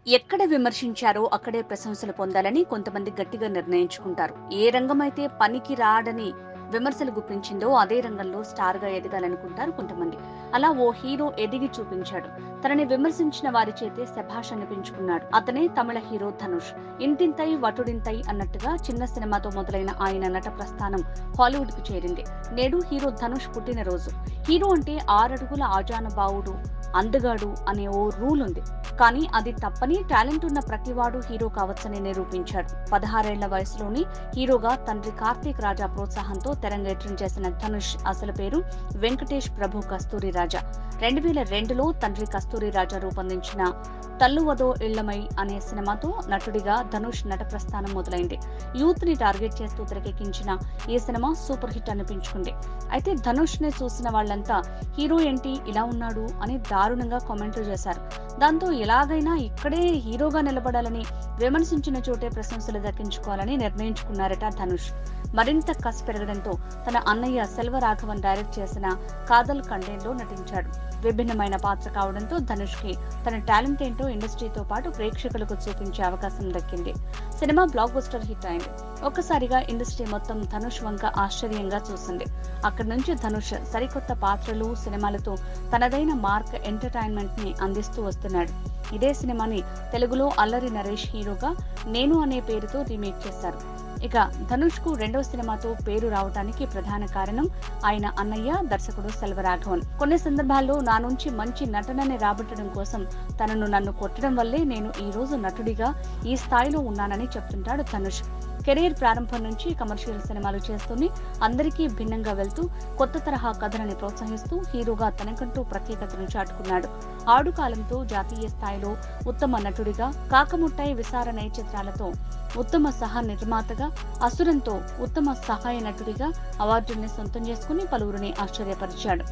ఎక్కడ విమర్శించారో అక్కడే ప్రశంసలు పొందాలని కొంతమంది గట్టిగా నిర్ణయించుకుంటారు. ఏ రంగమైతే పనికి రాడని విమర్శలు గుప్పించిందో అదే రంగంలో స్టార్ గా ఎదగాలనుకుంటారు కొంతమంది. అలా ఓ హీరో ఎదిగి చూపించాడు. తనని విమర్శించిన వారి చేతే శభాష్ అనిపించుకున్నాడు. అతనే తమిళ హీరో ధనుష్. ఇంతింతై వటుడింతై అన్నట్టుగా చిన్న సినిమాతో మొదలైన ఆయన నట ప్రస్థానం హాలీవుడ్ కు చేరింది. నేడు హీరో ధనుష్ పుట్టినరోజు. హీరో అంటే 6 అడుగుల ఆజానుబావుడు, అందగాడు అనే ఓ రూల్ ఉంది. కానీ అది తప్పని టాలెంట్ ఉన్న ప్రతివాడు హీరో కావచ్చని నిరూపించాడు. 16 ఏళ్ల వయసులోని హీరోగా తండ్రి కార్తీక్ రాజా ప్రోత్సాహంతో తెరంగేట్రం చేసిన ధనుష్ అసలు పేరు వెంకటేష్ ప్రభు కస్తూరి రాజా. 2002లో తండ్రి కస్తూరి రాజా రూపొందించిన తల్లువదో ఇళ్లమై అనే సినిమాతో నటుడిగా ధనుష్ నట ప్రస్థానం మొదలైంది. యూత్ ని టార్గెట్ చేస్తూ తెరకెక్కించిన ఈ సినిమా సూపర్ హిట్ అనిపించుకుంది. అయితే ధనుష్ ని చూసిన వాళ్లంతా హీరో ఏంటి ఇలా ఉన్నాడు అని దారుణంగా కామెంట్లు చేశారు. దాంతో ఎలాగైనా ఇక్కడే హీరోగా నిలబడాలని, విమర్శించిన చోటే ప్రశంసలు దక్కించుకోవాలని నిర్ణయించుకున్నారట ధనుష్. మరింత కసి పెరగడంతో తన అన్నయ్య సెల్వరాఘవన్ డైరెక్ట్ చేసిన కాదల్ కండేన్లో నటించాడు. విభిన్నమైన పాత్ర కావడంతో ధనుష్ కి తన టాలెంట్ ఏంటో ఇండస్ట్రీతో పాటు ప్రేక్షకులకు చూపించే అవకాశం దక్కింది. సినిమా బ్లాక్ బస్టర్ హిట్ అయింది. ఒక్కసారిగా ఇండస్ట్రీ మొత్తం ధనుష్ వంక ఆశ్చర్యంగా చూసింది. అక్కడి నుంచి ధనుష్ సరికొత్త పాత్రలు, సినిమాలతో తనదైన మార్క్ ఎంటర్టైన్మెంట్ ని అందిస్తూ వస్తున్నాడు. ఇదే సినిమాని తెలుగులో అల్లరి నరేష్ హీరోగా నేను అనే పేరుతో రీమేక్ చేశారు. ఇక ధనుష్ కు రెండో సినిమాతో పేరు రావడానికి ప్రధాన కారణం ఆయన అన్నయ్య దర్శకుడు సెల్వరాఘవన్. కొన్ని సందర్భాల్లో నా నుంచి మంచి నటనని రాబట్టడం కోసం నన్ను కొట్టడం వల్లే నేను ఈ రోజు నటుడిగా ఈ స్థాయిలో ఉన్నానని చెప్తుంటాడు ధనుష్. కెరీర్ ప్రారంభం నుంచి కమర్షియల్ సినిమాలు చేస్తూనే అందరికీ భిన్నంగా వెళ్తూ కొత్త తరహా కథలని ప్రోత్సహిస్తూ హీరోగా తనకంటూ ప్రత్యేకతను చాటుకున్నాడు. ఆడు కాలంతో జాతీయ స్థాయిలో ఉత్తమ నటుడిగా, కాకముట్టాయి విసారణై చిత్రాలతో ఉత్తమ సహ నిర్మాతగా, అసురంతో ఉత్తమ సహాయ నటుడిగా అవార్డుల్ని సొంతం చేసుకుని పలువురిని ఆశ్చర్యపరిచాడు.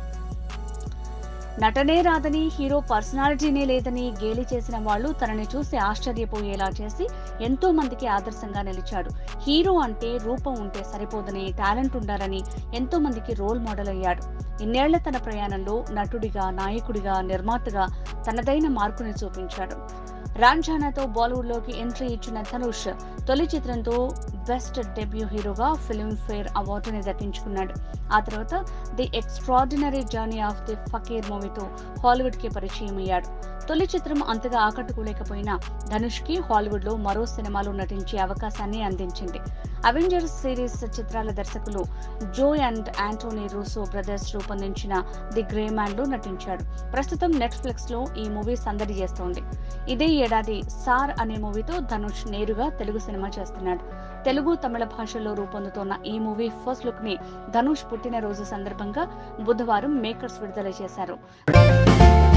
నటనే రాదని, హీరో పర్సనాలిటీనే లేదని గేలి చేసిన వాళ్లు తనని చూసి ఆశ్చర్యపోయేలా చేసి ఎంతో మందికి ఆదర్శంగా నిలిచాడు. హీరో అంటే రూపం ఉంటే సరిపోదని, టాలెంట్ ఉండాలని ఎంతో మందికి రోల్ మోడల్ అయ్యాడు. ఇన్నేళ్ల తన ప్రయాణంలో నటుడిగా, నాయకుడిగా, నిర్మాతగా తనదైన మార్కుని చూపించాడు. రాంఝానాతో బాలీవుడ్ లోకి ఎంట్రీ ఇచ్చిన ధనుష్ తొలి చిత్రంతో బెస్ట్ డెబ్యూ హీరోగా ఫిల్మ్ఫేర్ అవార్డుని దక్కించుకున్నాడు. ఆ తర్వాత the extraordinary journey of the fakir మూవీతో హాలీవుడ్ కి పరిచయం అయ్యాడు. తొలి చిత్రం అంతగా ఆకట్టుకోలేకపోయినా ధనుష్ కి హాలీవుడ్ లో మరో సినిమాలో నటించే అవకాశాన్ని అందించింది. అవెంజర్స్ సిరీస్ చిత్రాల దర్శకులు Joe and Anthony Russo brothers రూపొందించిన ది గ్రే మ్యాన్ లో నటించాడు. ప్రస్తుతం నెట్ఫ్లిక్స్ లో ఈ మూవీ సందడి చేస్తోంది. ఇదే ఏడాది సార్ అనే మూవీతో ధనుష్ నేరుగా తెలుగు సినిమా చేస్తున్నాడు. తెలుగు, తమిళ భాషల్లో రూపొందుతోన్న ఈ మూవీ ఫస్ట్ లుక్ ని ధనుష్ పుట్టినరోజు సందర్భంగా బుధవారం మేకర్స్ విడుదల చేశారు.